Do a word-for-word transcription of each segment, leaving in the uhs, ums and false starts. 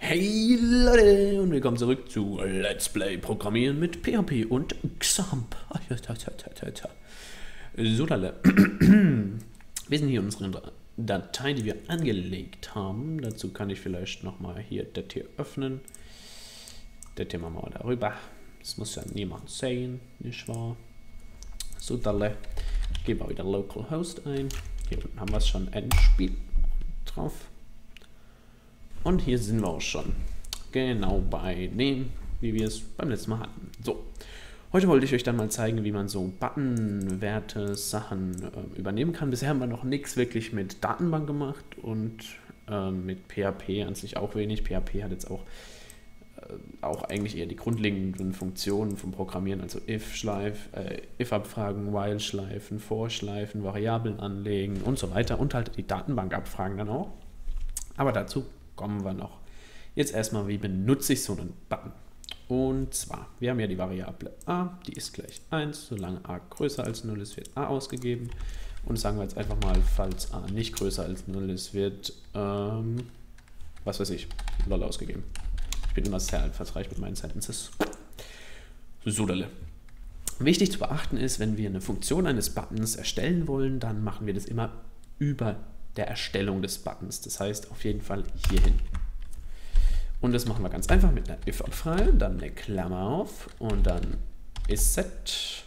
Hey Leute und willkommen zurück zu Let's Play Programmieren mit P H P und Xampp. So, Leute. Wir sind hier in unserer Datei, die wir angelegt haben. Dazu kann ich vielleicht nochmal hier das hier öffnen. Das hier machen wir darüber. Das muss ja niemand sehen, nicht wahr? So, Leute. Geben wir wieder Localhost ein. Hier unten haben wir es schon Endspiel drauf. Und hier sind wir auch schon genau bei dem, wie wir es beim letzten Mal hatten. So, heute wollte ich euch dann mal zeigen, wie man so Buttonwerte, Sachen äh, übernehmen kann. Bisher haben wir noch nichts wirklich mit Datenbank gemacht und äh, mit P H P an sich auch wenig. P H P hat jetzt auch, äh, auch eigentlich eher die grundlegenden Funktionen vom Programmieren, also if-Schleifen, äh, if-Abfragen, while-Schleifen, for-Schleifen, Variablen anlegen und so weiter und halt die Datenbank-Abfragen dann auch. Aber dazu kommen wir noch. Jetzt erstmal, wie benutze ich so einen Button? Und zwar, wir haben ja die Variable a, die ist gleich eins, solange a größer als null ist, wird a ausgegeben. Und sagen wir jetzt einfach mal, falls a nicht größer als null ist, wird, ähm, was weiß ich, lol ausgegeben. Ich bin immer sehr einfallsreich mit meinen Sentences. So, Dalle. Wichtig zu beachten ist, wenn wir eine Funktion eines Buttons erstellen wollen, dann machen wir das immer über der Erstellung des Buttons. Das heißt auf jeden Fall hierhin. Und das machen wir ganz einfach mit einer if-Abfrage, dann eine Klammer auf und dann isSet.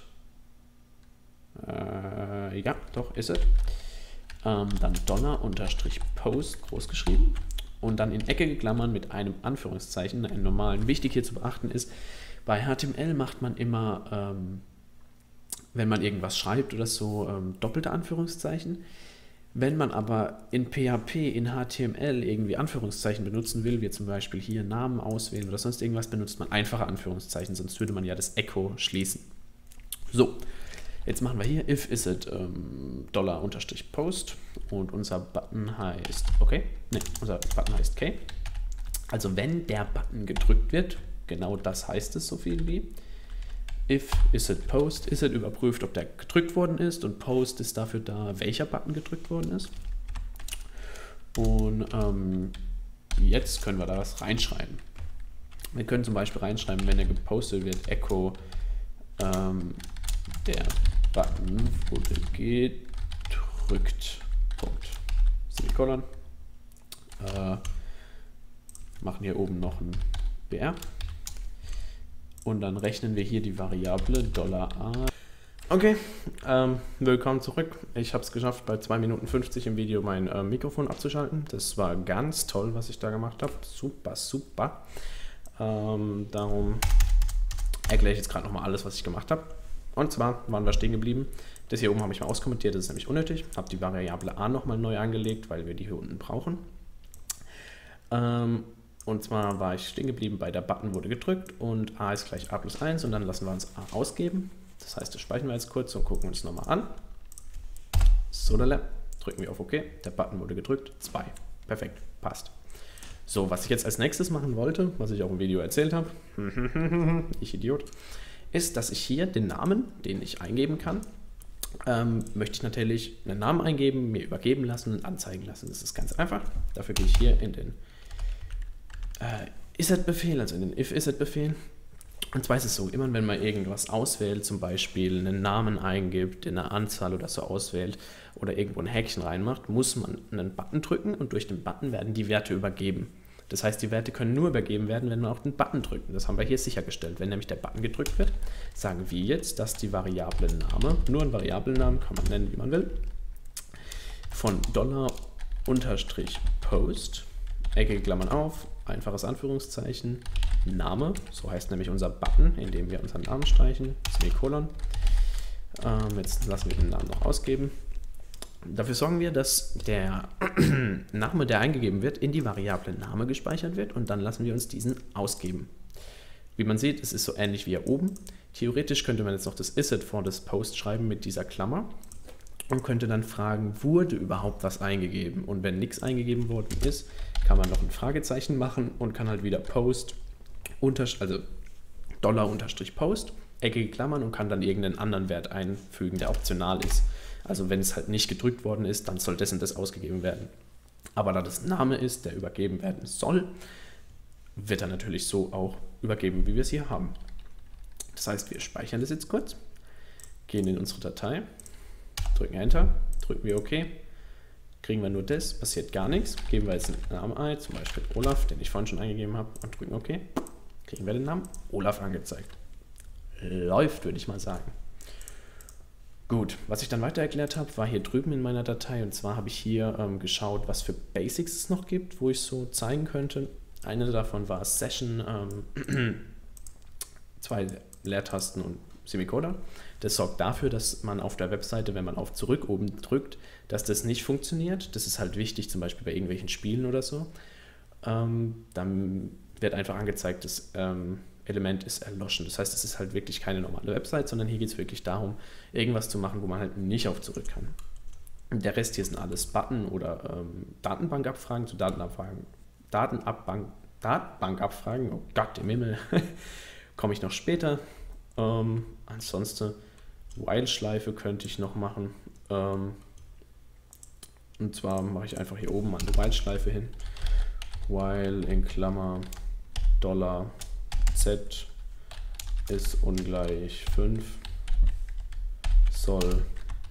Äh, ja, doch, isSet. Ähm, dann Dollar unterstrich Post groß geschrieben und dann in eckige Klammern mit einem Anführungszeichen, einem normalen. Wichtig hier zu beachten ist, bei H T M L macht man immer, ähm, wenn man irgendwas schreibt oder so, ähm, doppelte Anführungszeichen. Wenn man aber in P H P, in H T M L irgendwie Anführungszeichen benutzen will, wie zum Beispiel hier Namen auswählen oder sonst irgendwas, benutzt man einfache Anführungszeichen, sonst würde man ja das Echo schließen. So, jetzt machen wir hier if isIt ähm, Dollar unterstrich Post und unser Button heißt, okay, ne, unser Button heißt K. Also wenn der Button gedrückt wird, genau das heißt es so viel wie if isIt Post, isIt überprüft, ob der gedrückt worden ist und Post ist dafür da, welcher Button gedrückt worden ist. Und ähm, jetzt können wir da was reinschreiben. Wir können zum Beispiel reinschreiben, wenn er gepostet wird, Echo, ähm, der Button wurde gedrückt. Punkt. Semikolon. Äh, machen hier oben noch ein B R. Und dann rechnen wir hier die Variable $a. Okay, ähm, willkommen zurück. Ich habe es geschafft, bei zwei Minuten fünfzig im Video mein äh, Mikrofon abzuschalten. Das war ganz toll, was ich da gemacht habe. Super, super. Ähm, darum erkläre ich jetzt gerade nochmal alles, was ich gemacht habe. Und zwar waren wir stehen geblieben. Das hier oben habe ich mal auskommentiert, das ist nämlich unnötig. Habe die Variable a nochmal neu angelegt, weil wir die hier unten brauchen. Ähm, Und zwar war ich stehen geblieben bei der Button wurde gedrückt und a ist gleich a plus eins und dann lassen wir uns a ausgeben. Das heißt, das speichern wir jetzt kurz und gucken uns nochmal an. So, drücken wir auf OK. Der Button wurde gedrückt. zwei. Perfekt. Passt. So, was ich jetzt als nächstes machen wollte, was ich auch im Video erzählt habe, ich Idiot, ist, dass ich hier den Namen, den ich eingeben kann, ähm, möchte ich natürlich einen Namen eingeben, mir übergeben lassen und anzeigen lassen. Das ist ganz einfach. Dafür gehe ich hier in den Uh, isIt-Befehl, also in den if-isIt-Befehl. Und zwar ist es so, immer wenn man irgendwas auswählt, zum Beispiel einen Namen eingibt, eine Anzahl oder so auswählt oder irgendwo ein Häkchen reinmacht, muss man einen Button drücken und durch den Button werden die Werte übergeben. Das heißt, die Werte können nur übergeben werden, wenn man auf den Button drückt. Das haben wir hier sichergestellt. Wenn nämlich der Button gedrückt wird, sagen wir jetzt, dass die Variable Name, nur einen Variablennamen kann man nennen, wie man will, von Dollar unterstrich Post, eckige Klammern auf, einfaches Anführungszeichen, Name, so heißt nämlich unser Button, in dem wir unseren Namen streichen, Semikolon. Ähm, jetzt lassen wir den Namen noch ausgeben. Dafür sorgen wir, dass der Name, der eingegeben wird, in die Variable Name gespeichert wird und dann lassen wir uns diesen ausgeben. Wie man sieht, es ist so ähnlich wie hier oben. Theoretisch könnte man jetzt noch das isIt vor das Post schreiben mit dieser Klammer und könnte dann fragen, wurde überhaupt was eingegeben? Und wenn nichts eingegeben worden ist, kann man noch ein Fragezeichen machen und kann halt wieder Post, also Dollar unterstrich Post, eckige Klammern und kann dann irgendeinen anderen Wert einfügen, der optional ist. Also wenn es halt nicht gedrückt worden ist, dann soll das und das ausgegeben werden. Aber da das ein Name ist, der übergeben werden soll, wird dann natürlich so auch übergeben, wie wir es hier haben. Das heißt, wir speichern das jetzt kurz, gehen in unsere Datei, drücken Enter, drücken wir OK, kriegen wir nur das, passiert gar nichts, geben wir jetzt einen Namen ein, zum Beispiel Olaf, den ich vorhin schon eingegeben habe, und drücken OK, kriegen wir den Namen Olaf angezeigt. Läuft, würde ich mal sagen. Gut, was ich dann weiter erklärt habe, war hier drüben in meiner Datei, und zwar habe ich hier ähm, geschaut, was für Basics es noch gibt, wo ich so zeigen könnte. Eine davon war Session, ähm, zwei Leertasten und Semicolon. Das sorgt dafür, dass man auf der Webseite, wenn man auf Zurück oben drückt, dass das nicht funktioniert. Das ist halt wichtig, zum Beispiel bei irgendwelchen Spielen oder so. Ähm, dann wird einfach angezeigt, das ähm, Element ist erloschen. Das heißt, es ist halt wirklich keine normale Website, sondern hier geht es wirklich darum, irgendwas zu machen, wo man halt nicht auf Zurück kann. Der Rest hier sind alles Button oder ähm, Datenbankabfragen zu Datenabfragen. Datenabbank, Datenbankabfragen, oh Gott im Himmel, komme ich noch später. Ähm, ansonsten While-Schleife könnte ich noch machen. Ähm, und zwar mache ich einfach hier oben mal eine While-Schleife hin. While in Klammer Dollar Z ist ungleich fünf, soll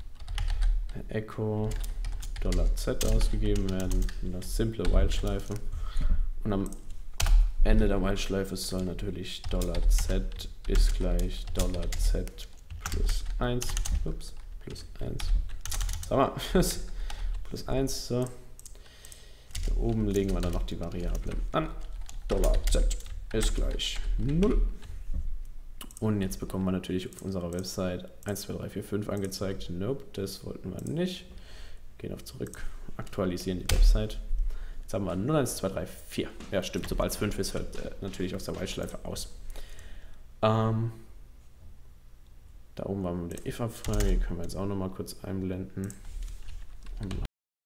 Echo Dollar Z ausgegeben werden, eine simple While-Schleife, und am Ende der While-Schleife soll natürlich Dollar Z ist gleich Dollar Z plus eins, ups, plus eins, sag mal, plus eins, so. Hier oben legen wir dann noch die Variablen an, Dollar Z ist gleich null. Und jetzt bekommen wir natürlich auf unserer Website eins, zwei, drei, vier, fünf angezeigt. Nope, das wollten wir nicht. Gehen auf Zurück, aktualisieren die Website. Jetzt haben wir null, eins, zwei, drei, vier. Ja, stimmt, sobald es fünf ist, hört äh, natürlich aus der While-Schleife aus. Ähm, da oben war eine if-Abfrage, die können wir jetzt auch noch mal kurz einblenden. Und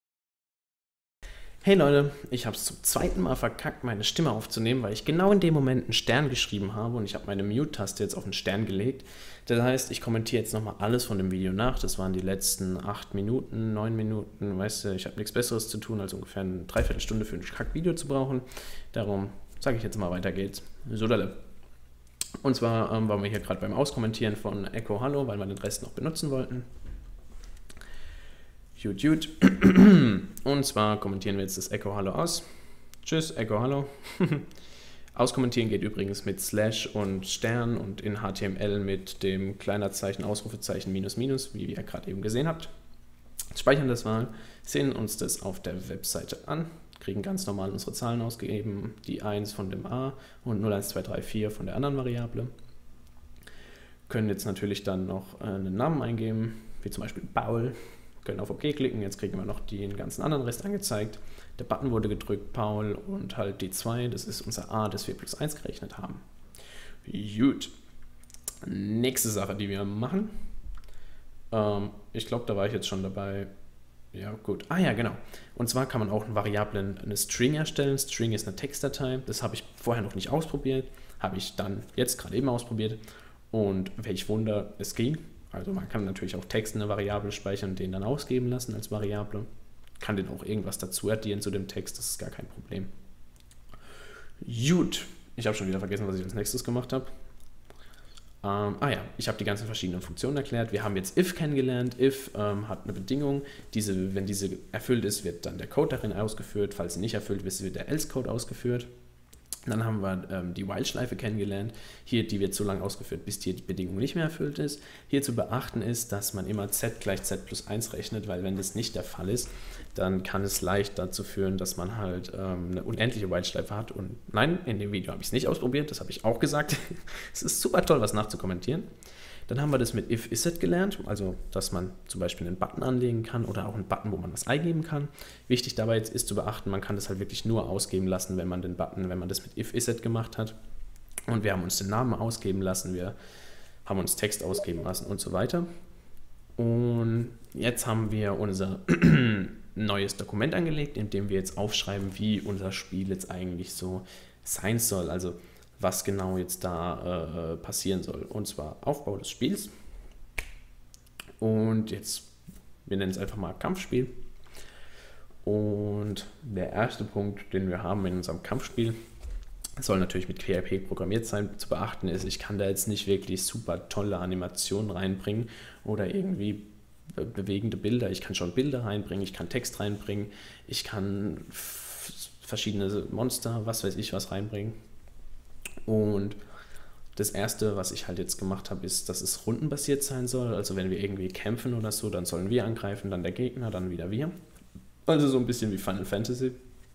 hey Leute, ich habe es zum zweiten Mal verkackt, meine Stimme aufzunehmen, weil ich genau in dem Moment einen Stern geschrieben habe und ich habe meine Mute-Taste jetzt auf den Stern gelegt. Das heißt, ich kommentiere jetzt nochmal alles von dem Video nach. Das waren die letzten acht Minuten, neun Minuten. Weißt du, ich habe nichts Besseres zu tun, als ungefähr eine Dreiviertelstunde für ein Kack-Video zu brauchen. Darum sage ich jetzt mal, weiter geht's. Sodale. Und zwar ähm, waren wir hier gerade beim Auskommentieren von Echo Hallo, weil wir den Rest noch benutzen wollten. Jut, jut. Und zwar kommentieren wir jetzt das Echo Hallo aus. Tschüss, Echo Hallo. Auskommentieren geht übrigens mit Slash und Stern und in H T M L mit dem Kleinerzeichen, Ausrufezeichen, Minus, Minus, wie ihr gerade eben gesehen habt. Speichern das mal, sehen uns das auf der Webseite an, kriegen ganz normal unsere Zahlen ausgegeben, die eins von dem A und null, eins, zwei, drei, vier von der anderen Variable. Können jetzt natürlich dann noch einen Namen eingeben, wie zum Beispiel Paul. Können auf OK klicken, jetzt kriegen wir noch den ganzen anderen Rest angezeigt. Der Button wurde gedrückt, Paul, und halt die zwei, das ist unser A, das wir plus eins gerechnet haben. Gut. Nächste Sache, die wir machen. Ähm, ich glaube, da war ich jetzt schon dabei. Ja, gut. Ah ja, genau. Und zwar kann man auch eine Variablen, eine String erstellen. String ist eine Textdatei. Das habe ich vorher noch nicht ausprobiert. Habe ich dann jetzt gerade eben ausprobiert. Und welch Wunder, es ging. Also man kann natürlich auch Text in eine Variable speichern und den dann ausgeben lassen als Variable. Kann den auch irgendwas dazu addieren zu dem Text, das ist gar kein Problem. Gut, ich habe schon wieder vergessen, was ich als nächstes gemacht habe. Ähm, ah ja, ich habe die ganzen verschiedenen Funktionen erklärt. Wir haben jetzt if kennengelernt. If ähm, hat eine Bedingung. Diese, wenn diese erfüllt ist, wird dann der Code darin ausgeführt. Falls sie nicht erfüllt ist, wird der else-Code ausgeführt. Dann haben wir ähm, die While-Schleife kennengelernt. Hier, die wird so lange ausgeführt, bis die Bedingung nicht mehr erfüllt ist. Hier zu beachten ist, dass man immer z gleich z plus eins rechnet, weil wenn das nicht der Fall ist, dann kann es leicht dazu führen, dass man halt ähm, eine unendliche While-Schleife hat. Und nein, in dem Video habe ich es nicht ausprobiert, das habe ich auch gesagt. Es ist super toll, was nachzukommentieren. Dann haben wir das mit if-isset gelernt, also dass man zum Beispiel einen Button anlegen kann oder auch einen Button, wo man was eingeben kann. Wichtig dabei jetzt ist zu beachten, man kann das halt wirklich nur ausgeben lassen, wenn man den Button, wenn man das mit if-isset gemacht hat. Und wir haben uns den Namen ausgeben lassen, wir haben uns Text ausgeben lassen und so weiter. Und jetzt haben wir unser neues Dokument angelegt, in dem wir jetzt aufschreiben, wie unser Spiel jetzt eigentlich so sein soll. Also was genau jetzt da äh, passieren soll. Und zwar Aufbau des Spiels. Und jetzt, wir nennen es einfach mal Kampfspiel. Und der erste Punkt, den wir haben in unserem Kampfspiel, soll natürlich mit P H P programmiert sein. Zu beachten ist, ich kann da jetzt nicht wirklich super tolle Animationen reinbringen oder irgendwie bewegende Bilder. Ich kann schon Bilder reinbringen, ich kann Text reinbringen, ich kann verschiedene Monster, was weiß ich was reinbringen. Und das erste, was ich halt jetzt gemacht habe, ist, dass es rundenbasiert sein soll. Also wenn wir irgendwie kämpfen oder so, dann sollen wir angreifen, dann der Gegner, dann wieder wir. Also so ein bisschen wie Final Fantasy.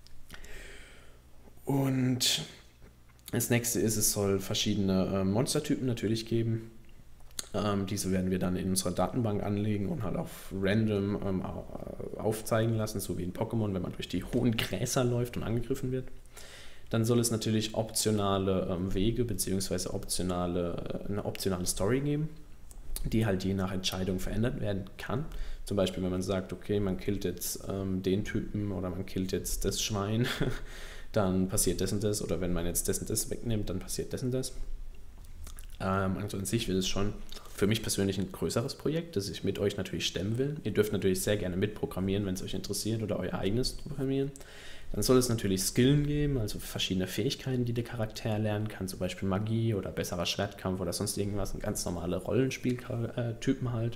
Und das nächste ist, es soll verschiedene äh, Monstertypen natürlich geben. Ähm, diese werden wir dann in unserer Datenbank anlegen und halt auf random ähm, aufzeigen lassen, so wie in Pokémon, wenn man durch die hohen Gräser läuft und angegriffen wird. Dann soll es natürlich optionale ähm, Wege bzw. Optionale, äh, eine optionale Story geben, die halt je nach Entscheidung verändert werden kann. Zum Beispiel, wenn man sagt, okay, man killt jetzt ähm, den Typen oder man killt jetzt das Schwein, dann passiert das und das. Oder wenn man jetzt das und das wegnimmt, dann passiert das und das. Ähm, also an sich wird es schon für mich persönlich ein größeres Projekt, das ich mit euch natürlich stemmen will. Ihr dürft natürlich sehr gerne mitprogrammieren, wenn es euch interessiert, oder euer eigenes programmieren. Dann soll es natürlich Skillen geben, also verschiedene Fähigkeiten, die der Charakter lernen kann, zum Beispiel Magie oder besserer Schwertkampf oder sonst irgendwas, ganz normale Rollenspieltypen halt.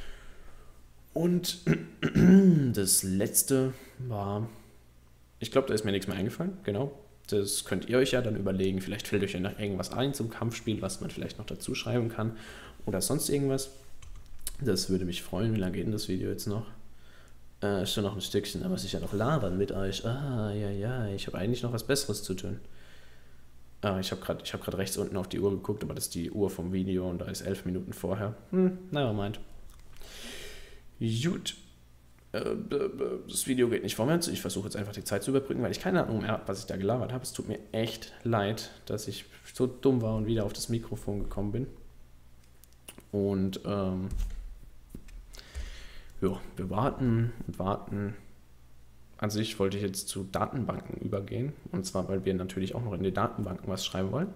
Und das letzte war, ich glaube, da ist mir nichts mehr eingefallen, genau. Das könnt ihr euch ja dann überlegen, vielleicht fällt euch ja noch irgendwas ein zum Kampfspiel, was man vielleicht noch dazu schreiben kann oder sonst irgendwas. Das würde mich freuen. Wie lange geht denn das Video jetzt noch? Äh, schon noch ein Stückchen, aber sicher noch labern mit euch. Ah, ja, ja, ich habe eigentlich noch was Besseres zu tun. Ah, ich habe gerade hab rechts unten auf die Uhr geguckt, aber das ist die Uhr vom Video und da ist elf Minuten vorher. Hm, never mind. Gut. Das Video geht nicht vorwärts. Ich versuche jetzt einfach die Zeit zu überbrücken, weil ich keine Ahnung mehr habe, was ich da gelabert habe. Es tut mir echt leid, dass ich so dumm war und wieder auf das Mikrofon gekommen bin. Und ähm, ja, wir warten und warten. An sich wollte ich jetzt zu Datenbanken übergehen. Und zwar, weil wir natürlich auch noch in die Datenbanken was schreiben wollen.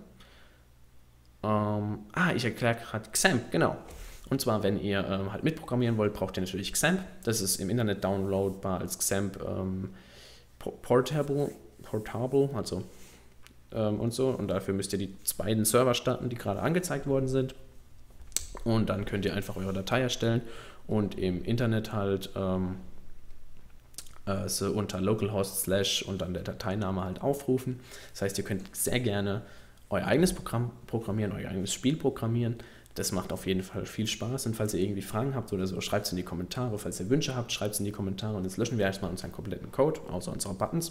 Ähm, ah, ich erkläre gerade Xamp, genau. Und zwar, wenn ihr ähm, halt mitprogrammieren wollt, braucht ihr natürlich Xamp. Das ist im Internet downloadbar als Xamp ähm, Portable, Portable, also ähm, und so. Und dafür müsst ihr die beiden Server starten, die gerade angezeigt worden sind. Und dann könnt ihr einfach eure Datei erstellen und im Internet halt ähm, äh, so unter localhost slash und dann der Dateiname halt aufrufen. Das heißt, ihr könnt sehr gerne euer eigenes Programm programmieren, euer eigenes Spiel programmieren. Das macht auf jeden Fall viel Spaß. Und falls ihr irgendwie Fragen habt oder so, schreibt es in die Kommentare. Falls ihr Wünsche habt, schreibt es in die Kommentare. Und jetzt löschen wir erstmal unseren kompletten Code, außer unsere Buttons.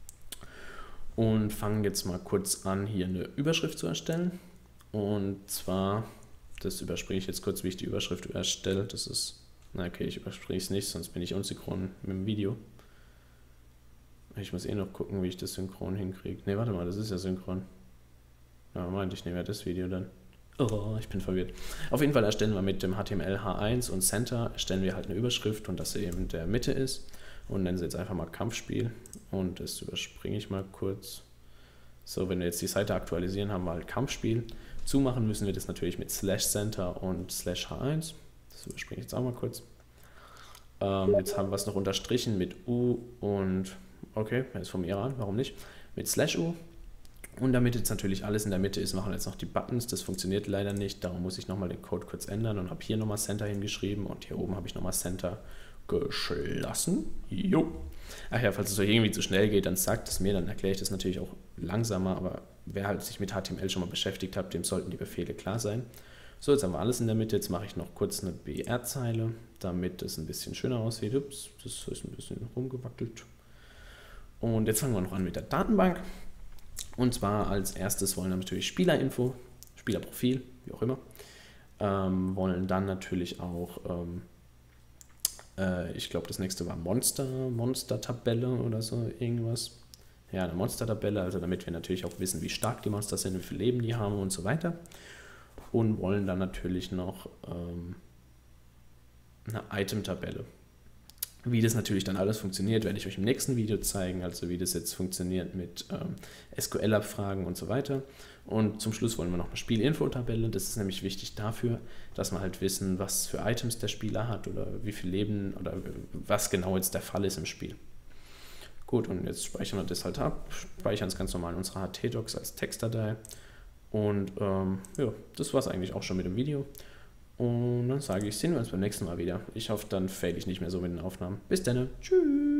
Und fangen jetzt mal kurz an, hier eine Überschrift zu erstellen. Und zwar, das überspringe ich jetzt kurz, wie ich die Überschrift erstelle. Das ist, na okay, ich überspringe es nicht, sonst bin ich unsynchron mit dem Video. Ich muss eh noch gucken, wie ich das synchron hinkriege. Ne, warte mal, das ist ja synchron. Ja, meinte ich, nehme ja das Video dann. Oh, ich bin verwirrt. Auf jeden Fall erstellen wir mit dem H T M L H eins und Center erstellen wir halt eine Überschrift und dass sie eben in der Mitte ist und nennen sie jetzt einfach mal Kampfspiel und das überspringe ich mal kurz. So, wenn wir jetzt die Seite aktualisieren, haben wir halt Kampfspiel. Zumachen müssen wir das natürlich mit Slash Center und Slash H eins. Das überspringe ich jetzt auch mal kurz. Ähm, jetzt haben wir es noch unterstrichen mit U und, okay, er ist vom Iran, warum nicht? Mit Slash U. Und damit jetzt natürlich alles in der Mitte ist, machen wir jetzt noch die Buttons. Das funktioniert leider nicht, darum muss ich nochmal den Code kurz ändern und habe hier nochmal Center hingeschrieben und hier oben habe ich nochmal Center geschlossen. Jo. Ach ja, falls es euch irgendwie zu schnell geht, dann sagt es mir, dann erkläre ich das natürlich auch langsamer, aber wer halt sich mit H T M L schon mal beschäftigt hat, dem sollten die Befehle klar sein. So, jetzt haben wir alles in der Mitte, jetzt mache ich noch kurz eine B R-Zeile, damit es ein bisschen schöner aussieht. Ups, das ist ein bisschen rumgewackelt. Und jetzt fangen wir noch an mit der Datenbank. Und zwar als erstes wollen wir natürlich Spielerinfo, Spielerprofil, wie auch immer. Ähm, wollen dann natürlich auch, ähm, äh, ich glaube das nächste war Monster, Monster-Tabelle oder so irgendwas. Ja, eine Monster-Tabelle, also damit wir natürlich auch wissen, wie stark die Monster sind, wie viel Leben die haben und so weiter. Und wollen dann natürlich noch ähm, eine Item-Tabelle. Wie das natürlich dann alles funktioniert, werde ich euch im nächsten Video zeigen, also wie das jetzt funktioniert mit ähm, S Q L-Abfragen und so weiter. Und zum Schluss wollen wir noch eine Spielinfo-Tabelle. Das ist nämlich wichtig dafür, dass wir halt wissen, was für Items der Spieler hat oder wie viel Leben oder was genau jetzt der Fall ist im Spiel. Gut, und jetzt speichern wir das halt ab, speichern es ganz normal in unserer htdocs als Textdatei. Und ähm, ja, das war es eigentlich auch schon mit dem Video. Und dann sage ich, sehen wir uns beim nächsten Mal wieder. Ich hoffe, dann fail ich nicht mehr so mit den Aufnahmen. Bis dann. Tschüss.